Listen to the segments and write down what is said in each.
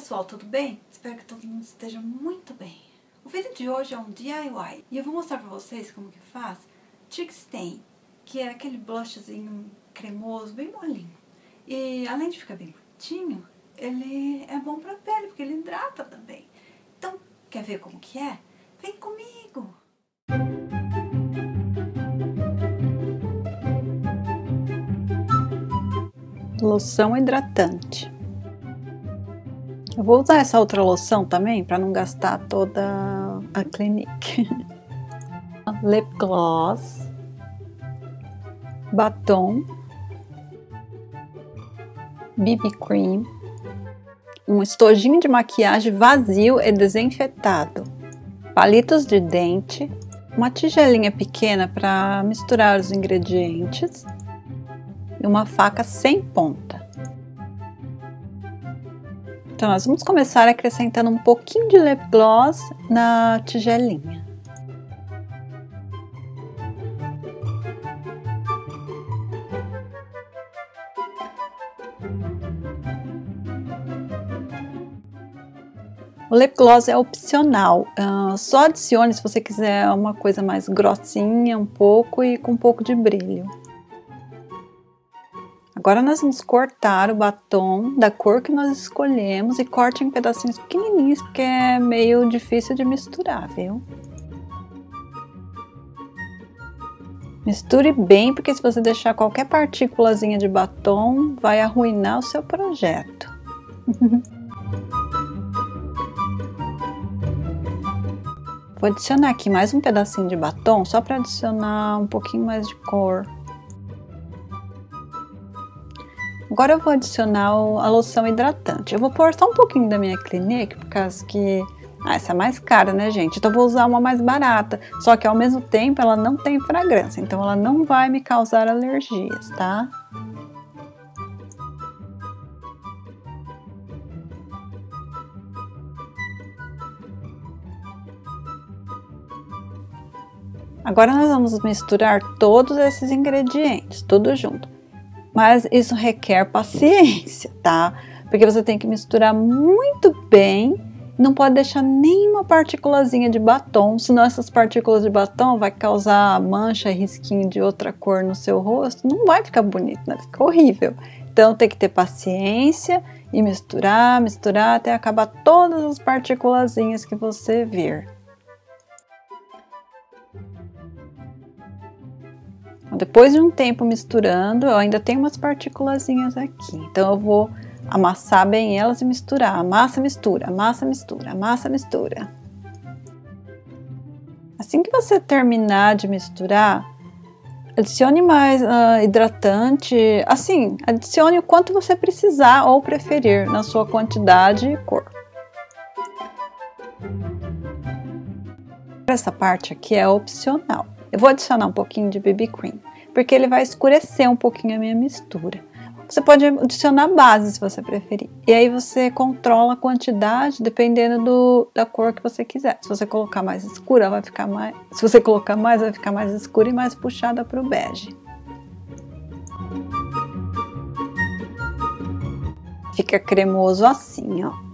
pessoal, tudo bem? Espero que todo mundo esteja muito bem. O vídeo de hoje é um DIY e eu vou mostrar pra vocês como que faz Cheek Stain, que é aquele blushzinho cremoso, bem molinho. E além de ficar bem bonitinho, ele é bom pra pele, porque ele hidrata também. Então, quer ver como que é? Vem comigo! Loção hidratante. Eu vou usar essa outra loção também para não gastar toda a Clinique. Lip gloss, batom, BB cream, um estojinho de maquiagem vazio e desinfetado, palitos de dente, uma tigelinha pequena para misturar os ingredientes e uma faca sem ponta. Então, nós vamos começar acrescentando um pouquinho de lip gloss na tigelinha. O lip gloss é opcional, só adicione se você quiser uma coisa mais grossinha um pouco e com um pouco de brilho. Agora nós vamos cortar o batom da cor que nós escolhemos e corte em pedacinhos pequenininhos, porque é meio difícil de misturar, viu? Misture bem, porque se você deixar qualquer partículazinha de batom, vai arruinar o seu projeto. Vou adicionar aqui mais um pedacinho de batom, só para adicionar um pouquinho mais de cor. Agora eu vou adicionar a loção hidratante. Eu vou pôr só um pouquinho da minha Clinique, por causa que... essa é mais cara, né, gente? Então eu vou usar uma mais barata. Só que ao mesmo tempo ela não tem fragrância, então ela não vai me causar alergias, tá? Agora nós vamos misturar todos esses ingredientes, tudo junto. Mas isso requer paciência, tá? Porque você tem que misturar muito bem, não pode deixar nenhuma partículazinha de batom, senão essas partículas de batom vai causar mancha e risquinho de outra cor no seu rosto, não vai ficar bonito, né? Fica horrível. Então tem que ter paciência e misturar, misturar até acabar todas as partículazinhas que você vir. Depois de um tempo misturando, eu ainda tenho umas partículazinhas aqui. Então eu vou amassar bem elas e misturar. Amassa, mistura, amassa, mistura, amassa, mistura. Assim que você terminar de misturar, adicione mais hidratante. Assim, adicione o quanto você precisar ou preferir na sua quantidade e cor. Essa parte aqui é opcional. Eu vou adicionar um pouquinho de BB cream, porque ele vai escurecer um pouquinho a minha mistura. Você pode adicionar base se você preferir. E aí você controla a quantidade dependendo da cor que você quiser. Se você colocar mais escura, vai ficar mais... Se você colocar mais, vai ficar mais escura e mais puxada para o bege. Fica cremoso assim, ó.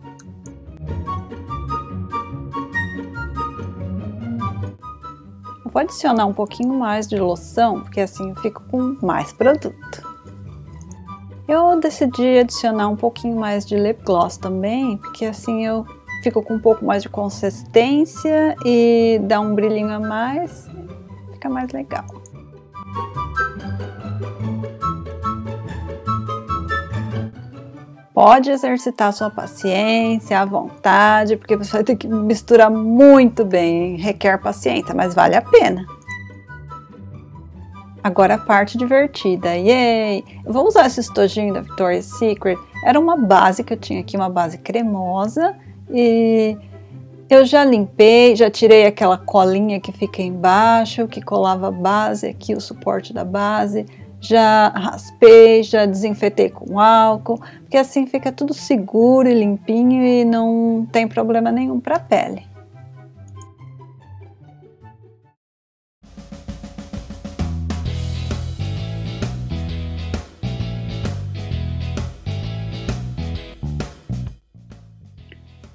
Vou adicionar um pouquinho mais de loção, porque assim eu fico com mais produto. Eu decidi adicionar um pouquinho mais de lip gloss também, porque assim eu fico com um pouco mais de consistência e dá um brilhinho a mais, fica mais legal. Pode exercitar sua paciência à vontade, porque você vai ter que misturar muito bem, requer paciência, mas vale a pena. Agora a parte divertida, yay! Eu vou usar esse estojinho da Victoria's Secret, era uma base que eu tinha aqui, uma base cremosa, e eu já limpei, já tirei aquela colinha que fica embaixo, que colava a base aqui, o suporte da base. Já raspei, já desinfetei com álcool, porque assim fica tudo seguro e limpinho e não tem problema nenhum para a pele.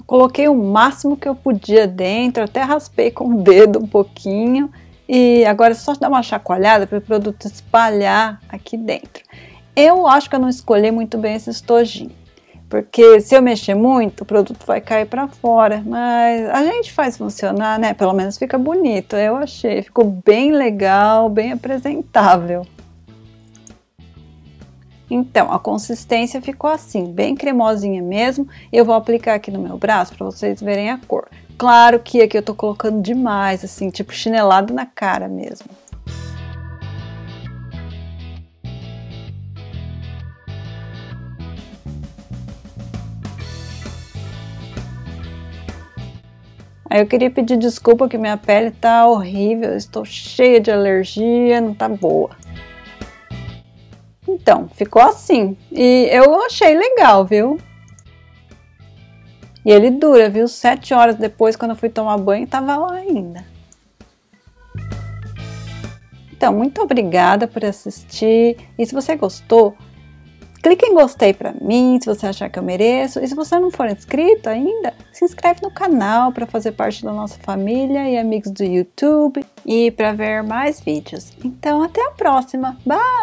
Coloquei o máximo que eu podia dentro, até raspei com o dedo um pouquinho. E agora é só dar uma chacoalhada para o produto espalhar aqui dentro. Eu acho que eu não escolhi muito bem esse estojinho, porque se eu mexer muito, o produto vai cair para fora. Mas a gente faz funcionar, né? Pelo menos fica bonito, eu achei. Ficou bem legal, bem apresentável. Então, a consistência ficou assim, bem cremosinha mesmo. Eu vou aplicar aqui no meu braço para vocês verem a cor. Claro que aqui eu tô colocando demais, assim, tipo chinelado na cara mesmo. Aí eu queria pedir desculpa que minha pele tá horrível, estou cheia de alergia, não tá boa. Então, ficou assim. E eu achei legal, viu? E ele dura, viu? 7 horas depois, quando eu fui tomar banho, tava lá ainda. Então, muito obrigada por assistir. E se você gostou, clique em gostei pra mim, se você achar que eu mereço. E se você não for inscrito ainda, se inscreve no canal para fazer parte da nossa família e amigos do YouTube. E para ver mais vídeos. Então, até a próxima. Bye!